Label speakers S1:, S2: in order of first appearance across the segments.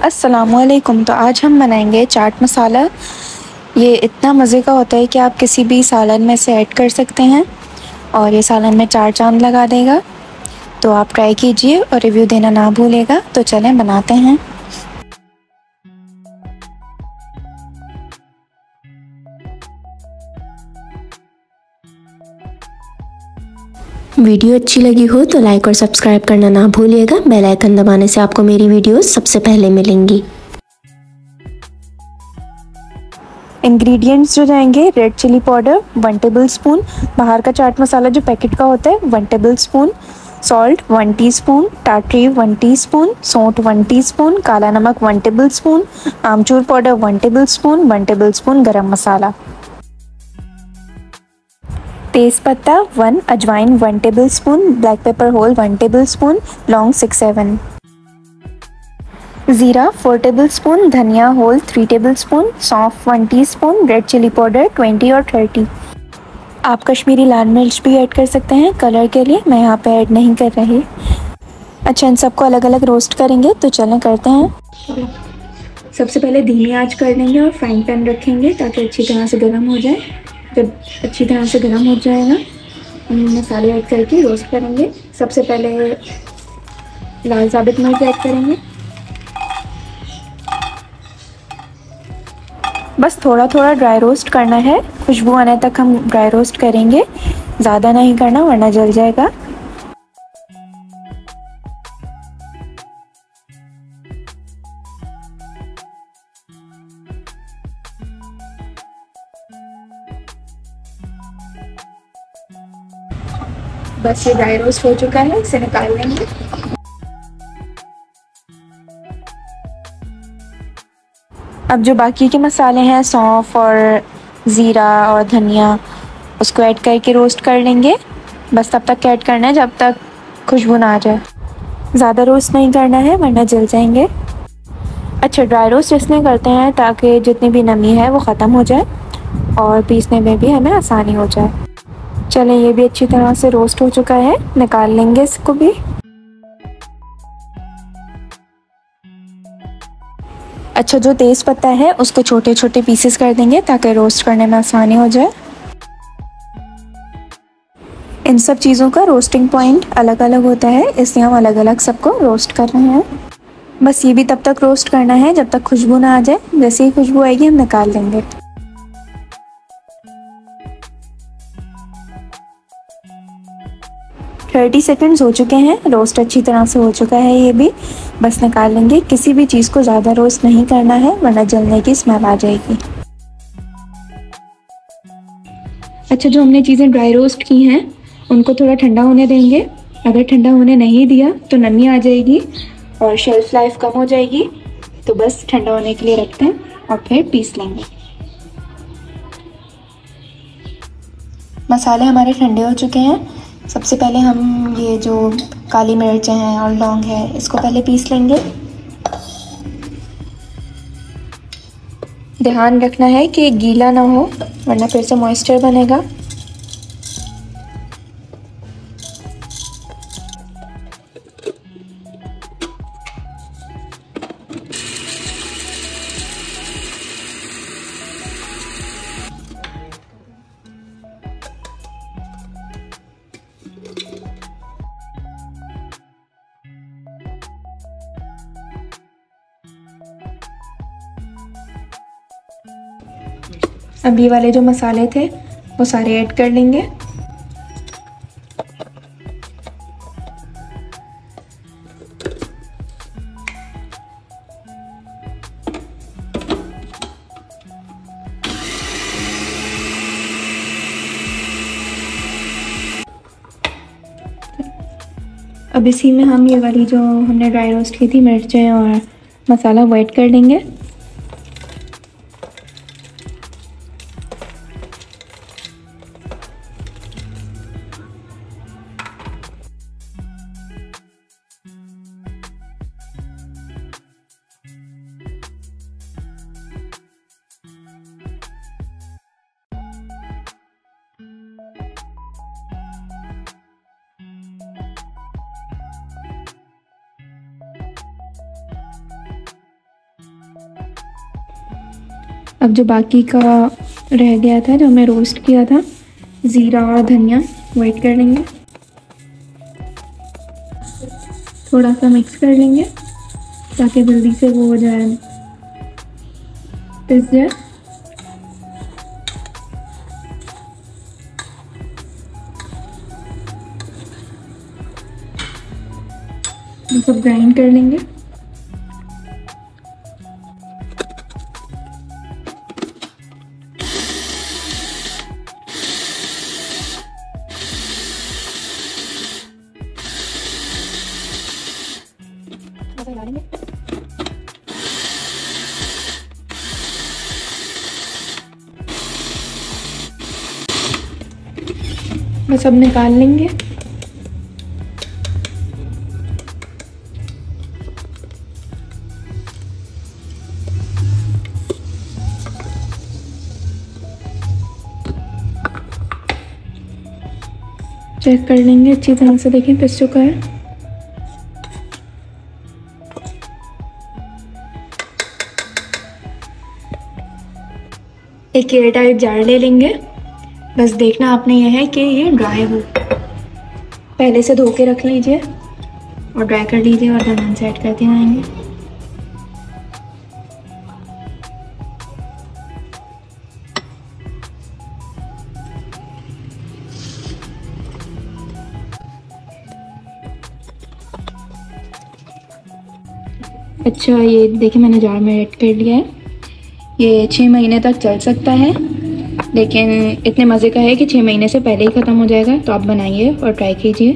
S1: अस्सलामुअलैकुम। तो आज हम बनाएंगे चाट मसाला। ये इतना मज़े का होता है कि आप किसी भी सालन में से ऐड कर सकते हैं और ये सालन में चार चांद लगा देगा। तो आप ट्राई कीजिए और रिव्यू देना ना भूलिएगा। तो चलें बनाते हैं।
S2: वीडियो अच्छी लगी हो तो लाइक और सब्सक्राइब करना ना भूलिएगा। बेल आइकन दबाने से आपको मेरी वीडियोस सबसे पहले मिलेंगी।
S1: इंग्रेडिएंट्स जो जाएंगे, red chilli powder 1 tablespoon, बाहर का चाट मसाला जो पैकेट का होता है 1 टेबल स्पून, सॉल्ट 1 टीस्पून, टाटरी 1 टीस्पून, सौंठ 1 टीस्पून, काला नमक 1 टेबल स्पून, आमचूर powder 1 tablespoon, 1 tablespoon garam masala, तेज पत्ता 1, अजवाइन 1 tablespoon, black pepper whole 1 tablespoon, लौंग 6-7, ज़ीरा 4 टेबल स्पून, धनिया होल 3 टेबल स्पून, सौंफ 1 टीस्पून, रेड चिली पाउडर 20 और 30। आप कश्मीरी लाल मिर्च भी ऐड कर सकते हैं कलर के लिए, मैं यहाँ पे ऐड नहीं कर रही। अच्छा, इन सबको अलग अलग रोस्ट करेंगे। तो चलें करते हैं। सबसे पहले धीमी आंच कर लेंगे और फ्राइंग पैन रखेंगे ताकि अच्छी तरह से गर्म हो जाए। जब अच्छी तरह से गर्म हो जाएगा मसाले ऐड करके रोस्ट करेंगे। सबसे पहले लाल साबित मिर्च ऐड करेंगे। बस थोड़ा थोड़ा ड्राई रोस्ट करना है, खुशबू आने तक हम ड्राई रोस्ट करेंगे, ज़्यादा नहीं करना वरना जल जाएगा। बस ये ड्राई रोस्ट हो चुका है, इसे निकाल लेंगे। अब जो बाकी के मसाले हैं, सौंफ और ज़ीरा और धनिया, उसको ऐड करके रोस्ट कर लेंगे। बस तब तक ऐड करना है जब तक खुशबू ना आ जाए, ज़्यादा रोस्ट नहीं करना है वरना जल जाएंगे। अच्छा, ड्राई रोस्ट इसलिए करते हैं ताकि जितनी भी नमी है वो ख़त्म हो जाए और पीसने में भी हमें आसानी हो जाए। चलें, ये भी अच्छी तरह से रोस्ट हो चुका है, निकाल लेंगे इसको भी। अच्छा, जो तेज़ पत्ता है उसको छोटे छोटे पीसेस कर देंगे ताकि रोस्ट करने में आसानी हो जाए। इन सब चीज़ों का रोस्टिंग पॉइंट अलग अलग होता है, इसलिए हम अलग अलग सबको रोस्ट कर रहे हैं। बस ये भी तब तक रोस्ट करना है जब तक खुशबू ना आ जाए। जैसे ही खुशबू आएगी हम निकाल लेंगे। थर्टी सेकेंड्स हो चुके हैं, रोस्ट अच्छी तरह से हो चुका है ये भी। बस निकाल लेंगे। किसी भी चीज़ को ज़्यादा रोस्ट नहीं करना है वरना जलने की स्मेल आ जाएगी। अच्छा, जो हमने चीज़ें ड्राई रोस्ट की हैं उनको थोड़ा ठंडा होने देंगे। अगर ठंडा होने नहीं दिया तो नमी आ जाएगी और शेल्फ लाइफ कम हो जाएगी। तो बस ठंडा होने के लिए रखते हैं और फिर पीस लेंगे। मसाले हमारे ठंडे हो चुके हैं। सबसे पहले हम ये जो काली मिर्च हैं और लौंग है इसको पहले पीस लेंगे। ध्यान रखना है कि गीला ना हो वरना फिर से मॉइस्चर बनेगा। अब ये वाले जो मसाले थे वो सारे ऐड कर लेंगे। अब इसी में हम ये वाली जो हमने ड्राई रोस्ट की थी मिर्चें और मसाला वो ऐड कर लेंगे। अब जो बाकी का रह गया था, जो मैं रोस्ट किया था, ज़ीरा और धनिया वो ऐड कर लेंगे। थोड़ा सा मिक्स कर लेंगे ताकि जल्दी से वो हो जाए, पिस जाए। ये सब ग्राइंड कर लेंगे। बस अब निकाल लेंगे। चेक कर लेंगे अच्छी तरह से, देखें पिस चुका है। एक एयर टाइट जार ले लेंगे। बस देखना आपने यह है कि ये ड्राई हो, पहले से धो के रख लीजिए और ड्राई कर लीजिए और धनिया से ऐड करते आएंगे। अच्छा, ये देखिए मैंने जार में ऐड कर लिया है। ये 6 महीने तक चल सकता है, लेकिन इतने मज़े का है कि 6 महीने से पहले ही ख़त्म हो जाएगा। तो आप बनाइए और ट्राई कीजिए।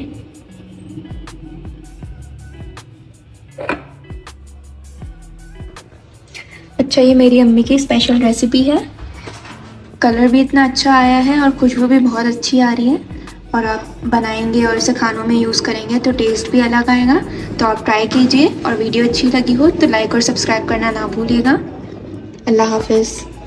S1: अच्छा, ये मेरी अम्मी की स्पेशल रेसिपी है। कलर भी इतना अच्छा आया है और खुशबू भी बहुत अच्छी आ रही है। और आप बनाएंगे और इसे खानों में यूज़ करेंगे तो टेस्ट भी अलग आएगा। तो आप ट्राई कीजिए और वीडियो अच्छी लगी हो तो लाइक और सब्सक्राइब करना ना भूलिएगा। अल्लाह हाफ़िज़।